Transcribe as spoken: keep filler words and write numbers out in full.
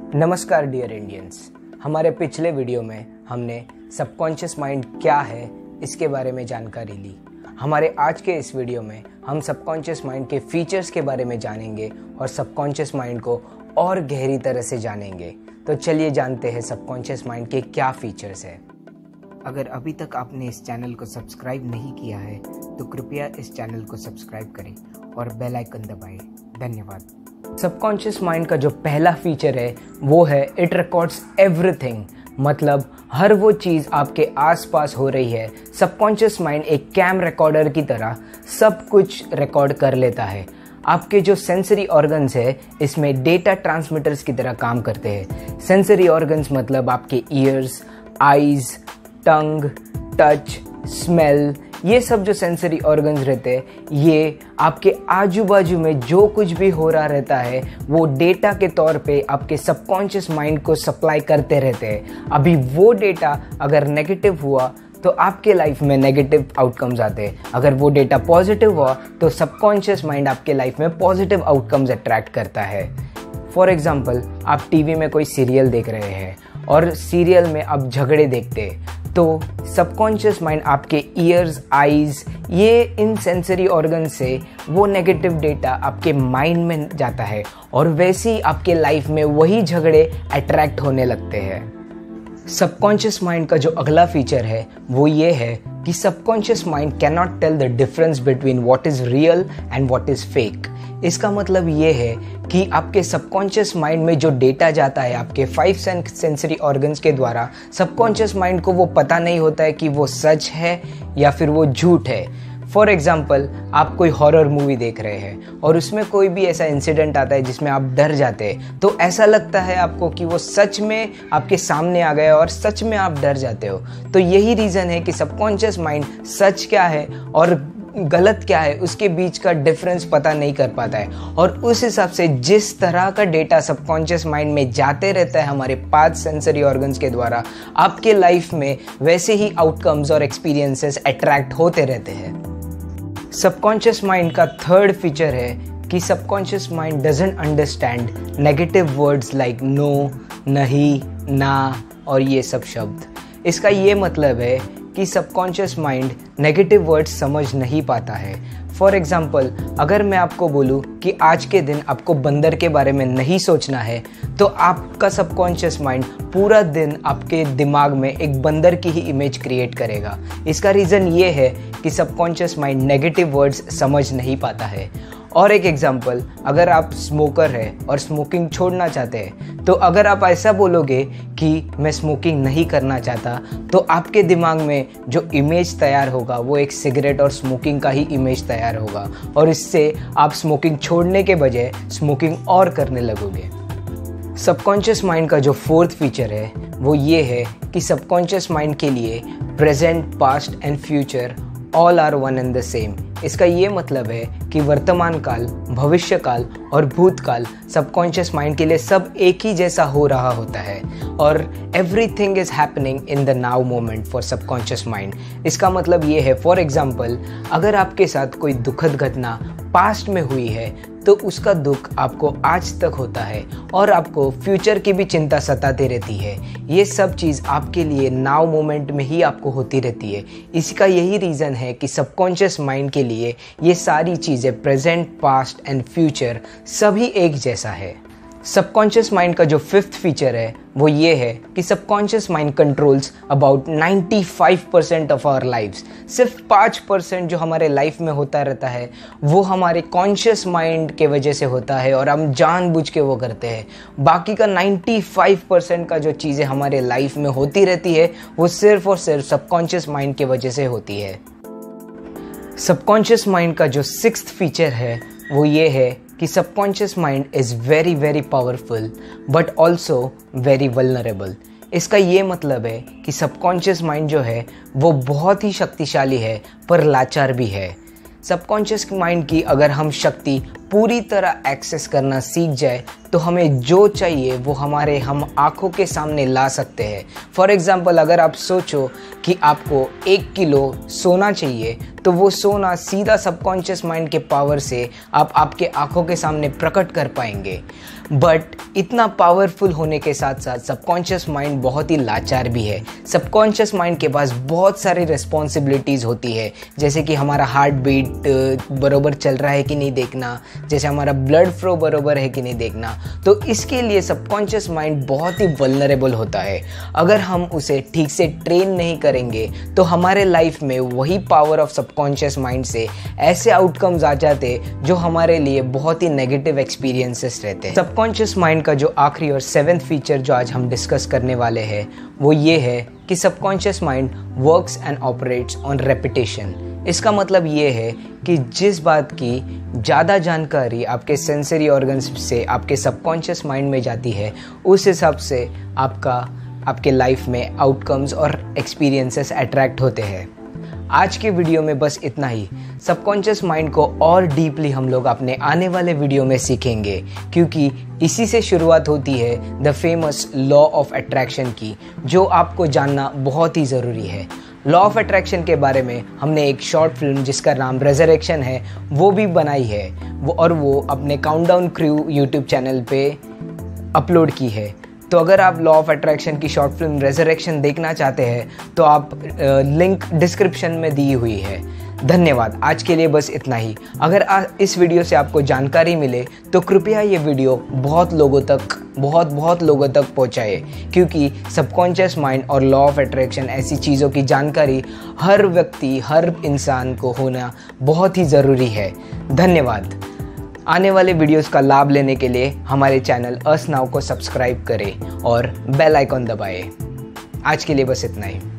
नमस्कार dear Indians. हमारे पिछले वीडियो में हमने सबकॉन्शियस माइंड क्या है इसके बारे में जानकारी ली। हमारे आज के इस वीडियो में हम सबकॉन्शियस माइंड के फीचर्स के बारे में जानेंगे और सबकॉन्शियस माइंड को और गहरी तरह से जानेंगे। तो चलिए जानते हैं सबकॉन्शियस माइंड के क्या फीचर्स है। अगर अभी तक आपने इस चैनल को सब्सक्राइब नहीं किया है तो कृपया इस चैनल को सब्सक्राइब करें और बेल आइकन दबाएं। धन्यवाद। सबकॉन्शियस माइंड का जो पहला फीचर है वो है इट रिकॉर्ड्स एवरीथिंग। मतलब हर वो चीज़ आपके आसपास हो रही है, सबकॉन्शियस माइंड एक कैम रिकॉर्डर की तरह सब कुछ रिकॉर्ड कर लेता है। आपके जो सेंसरी ऑर्गन्स है इसमें डेटा ट्रांसमिटर्स की तरह काम करते हैं। सेंसरी ऑर्गन्स मतलब आपके ears, eyes, tongue, touch, smell, ये सब जो सेंसरी ऑर्गन्स रहते हैं ये आपके आजू बाजू में जो कुछ भी हो रहा रहता है वो डेटा के तौर पे आपके सबकॉन्शियस माइंड को सप्लाई करते रहते हैं। अभी वो डेटा अगर नेगेटिव हुआ तो आपके लाइफ में नेगेटिव आउटकम्स आते हैं, अगर वो डेटा पॉजिटिव हुआ तो सबकॉन्शियस माइंड आपके लाइफ में पॉजिटिव आउटकम्स अट्रैक्ट करता है। फॉर एग्जाम्पल, आप टीवी में कोई सीरियल देख रहे हैं और सीरियल में आप झगड़े देखते हैं तो सबकॉन्शियस माइंड आपके ईयर्स, आईज, ये इन सेंसरी ऑर्गन से वो नेगेटिव डेटा आपके माइंड में जाता है और वैसे ही आपके लाइफ में वही झगड़े अट्रैक्ट होने लगते हैं। सबकॉन्शियस माइंड का जो अगला फीचर है वो ये है कि subconscious mind can not tell the difference between what is real and what is fake. इसका मतलब ये है कि आपके सबकॉन्शियस माइंड में जो डेटा जाता है आपके फाइव सेंसरी ऑर्गन्स के द्वारा, सबकॉन्शियस माइंड को वो पता नहीं होता है कि वो सच है या फिर वो झूठ है। फॉर एग्जाम्पल, आप कोई हॉरर मूवी देख रहे हैं और उसमें कोई भी ऐसा इंसिडेंट आता है जिसमें आप डर जाते हैं तो ऐसा लगता है आपको कि वो सच में आपके सामने आ गया और सच में आप डर जाते हो। तो यही रीज़न है कि सबकॉन्शियस माइंड सच क्या है और गलत क्या है उसके बीच का डिफरेंस पता नहीं कर पाता है और उस हिसाब से जिस तरह का डेटा सबकॉन्शियस माइंड में जाते रहता है हमारे पांच सेंसरी ऑर्गन्स के द्वारा, आपके लाइफ में वैसे ही आउटकम्स और एक्सपीरियंसेस अट्रैक्ट होते रहते हैं। सबकॉन्शियस माइंड का थर्ड फीचर है कि subconscious mind doesn't understand negative words like no, नहीं, ना और ये सब शब्द। इसका ये मतलब है कि सबकॉन्शियस माइंड नेगेटिव वर्ड्स समझ नहीं पाता है। फॉर एग्जाम्पल, अगर मैं आपको बोलूँ कि आज के दिन आपको बंदर के बारे में नहीं सोचना है तो आपका सबकॉन्शियस माइंड पूरा दिन आपके दिमाग में एक बंदर की ही इमेज क्रिएट करेगा। इसका रीज़न ये है कि सबकॉन्शियस माइंड नेगेटिव वर्ड्स समझ नहीं पाता है। और एक एग्जाम्पल, अगर आप स्मोकर हैं और स्मोकिंग छोड़ना चाहते हैं तो अगर आप ऐसा बोलोगे कि मैं स्मोकिंग नहीं करना चाहता तो आपके दिमाग में जो इमेज तैयार होगा वो एक सिगरेट और स्मोकिंग का ही इमेज तैयार होगा और इससे आप स्मोकिंग छोड़ने के बजाय स्मोकिंग और करने लगोगे। सबकॉन्शियस माइंड का जो फोर्थ फीचर है वो ये है कि सबकॉन्शियस माइंड के लिए present, past and future all are one and the same. इसका ये मतलब है कि वर्तमान काल, भविष्य काल और भूतकाल सबकॉन्शियस माइंड के लिए सब एक ही जैसा हो रहा होता है और everything is happening in the now moment for subconscious mind. इसका मतलब ये है, फॉर एग्जाम्पल, अगर आपके साथ कोई दुखद घटना पास्ट में हुई है तो उसका दुख आपको आज तक होता है और आपको फ्यूचर की भी चिंता सताती रहती है। ये सब चीज़ आपके लिए नाउ मोमेंट में ही आपको होती रहती है। इसका यही रीज़न है कि सबकॉन्शियस माइंड के लिए ये सारी चीज़ें प्रेजेंट, पास्ट एंड फ्यूचर सभी एक जैसा है। सबकॉन्शियस माइंड का जो फिफ्थ फीचर है वो ये है कि subconscious mind controls about ninety five percent of our lifes. सिर्फ पाँच परसेंट जो हमारे लाइफ में होता रहता है वो हमारे कॉन्शियस माइंड के वजह से होता है और हम जानबूझ के वो करते हैं। बाकी का नाइन्टी फाइव परसेंट का जो चीज़ें हमारे लाइफ में होती रहती है वो सिर्फ और सिर्फ सबकॉन्शियस माइंड के वजह से होती है। सबकॉन्शियस माइंड का जो सिक्स्थ फीचर है वो ये है कि subconscious mind is very very powerful but also very vulnerable. इसका ये मतलब है कि सबकॉन्शियस माइंड जो है वो बहुत ही शक्तिशाली है पर लाचार भी है। सबकॉन्शियस माइंड की अगर हम शक्ति पूरी तरह एक्सेस करना सीख जाए तो हमें जो चाहिए वो हमारे हम आँखों के सामने ला सकते हैं। फॉर एग्ज़ाम्पल, अगर आप सोचो कि आपको एक किलो सोना चाहिए तो वो सोना सीधा सबकॉन्शियस माइंड के पावर से आप आपके आँखों के सामने प्रकट कर पाएंगे। बट इतना पावरफुल होने के साथ साथ सबकॉन्शियस माइंड बहुत ही लाचार भी है। सबकॉन्शियस माइंड के पास बहुत सारी रिस्पॉन्सिबिलिटीज़ होती है, जैसे कि हमारा हार्ट बीट बरोबर चल रहा है कि नहीं देखना, जैसे हमारा ब्लड फ्लो बरोबर है कि नहीं देखना। तो इसके लिए सबकॉन्शियस माइंड बहुत ही वल्नरेबल होता है। अगर हम उसे ठीक से ट्रेन नहीं करेंगे तो हमारे लाइफ में वही पावर ऑफ सबकॉन्शियस माइंड से ऐसे आउटकम्स आ जाते जो हमारे लिए बहुत ही नेगेटिव एक्सपीरियंसेस रहते हैं। सबकॉन्शियस माइंड का जो आखिरी और सेवेंथ फीचर जो आज हम डिस्कस करने वाले हैं वो ये है कि subconscious mind works and operates on repetition. इसका मतलब ये है कि जिस बात की ज़्यादा जानकारी आपके सेंसरी ऑर्गन्स से आपके सबकॉन्शियस माइंड में जाती है, उस हिसाब से आपका आपके लाइफ में आउटकम्स और एक्सपीरियंसेस अट्रैक्ट होते हैं। आज के वीडियो में बस इतना ही। सबकॉन्शियस माइंड को और डीपली हम लोग अपने आने वाले वीडियो में सीखेंगे, क्योंकि इसी से शुरुआत होती है the famous law of attraction की, जो आपको जानना बहुत ही ज़रूरी है। लॉ ऑफ अट्रैक्शन के बारे में हमने एक शॉर्ट फिल्म जिसका नाम रेजरेक्शन है वो भी बनाई है, वो और वो अपने काउंटडाउन क्रू यूट्यूब चैनल पे अपलोड की है। तो अगर आप लॉ ऑफ अट्रैक्शन की शॉर्ट फिल्म रेजरेक्शन देखना चाहते हैं तो आप लिंक डिस्क्रिप्शन में दी हुई है। धन्यवाद। आज के लिए बस इतना ही। अगर आ, इस वीडियो से आपको जानकारी मिले तो कृपया ये वीडियो बहुत लोगों तक बहुत बहुत लोगों तक पहुंचाए, क्योंकि सबकॉन्शियस माइंड और लॉ ऑफ अट्रैक्शन ऐसी चीज़ों की जानकारी हर व्यक्ति हर इंसान को होना बहुत ही ज़रूरी है। धन्यवाद। आने वाले वीडियोस का लाभ लेने के लिए हमारे चैनल अस नाउ को सब्सक्राइब करें और बेल आइकॉन दबाएं। आज के लिए बस इतना ही।